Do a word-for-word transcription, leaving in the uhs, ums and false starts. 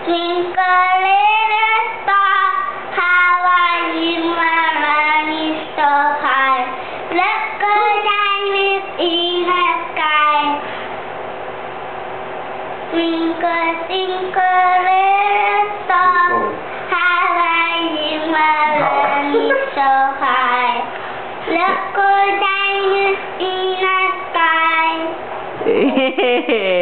Twinkle little star, how are you, my money so high? Look a diamond in the sky. Twinkle, twinkle little star, how are you, my money so high?